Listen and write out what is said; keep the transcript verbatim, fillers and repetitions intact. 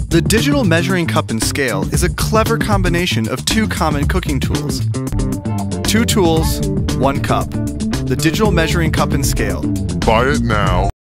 The digital measuring cup and scale is a clever combination of two common cooking tools. Two tools, one cup. The digital measuring cup and scale. Buy it now.